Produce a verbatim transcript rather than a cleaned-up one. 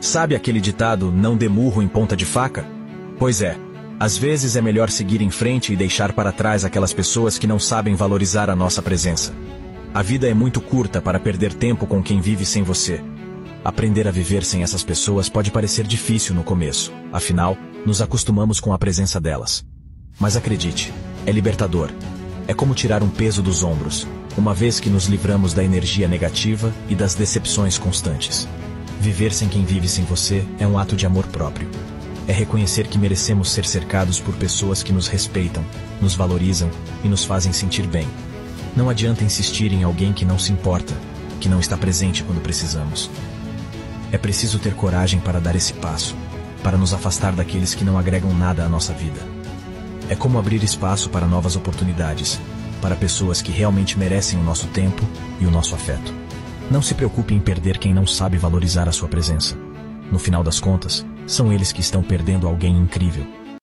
Sabe aquele ditado, não dê murro em ponta de faca? Pois é, às vezes é melhor seguir em frente e deixar para trás aquelas pessoas que não sabem valorizar a nossa presença. A vida é muito curta para perder tempo com quem vive sem você. Aprender a viver sem essas pessoas pode parecer difícil no começo, afinal, nos acostumamos com a presença delas. Mas acredite, é libertador. É como tirar um peso dos ombros, uma vez que nos livramos da energia negativa e das decepções constantes. Viver sem quem vive sem você é um ato de amor próprio. É reconhecer que merecemos ser cercados por pessoas que nos respeitam, nos valorizam e nos fazem sentir bem. Não adianta insistir em alguém que não se importa, que não está presente quando precisamos. É preciso ter coragem para dar esse passo, para nos afastar daqueles que não agregam nada à nossa vida. É como abrir espaço para novas oportunidades, para pessoas que realmente merecem o nosso tempo e o nosso afeto. Não se preocupe em perder quem não sabe valorizar a sua presença. No final das contas, são eles que estão perdendo alguém incrível.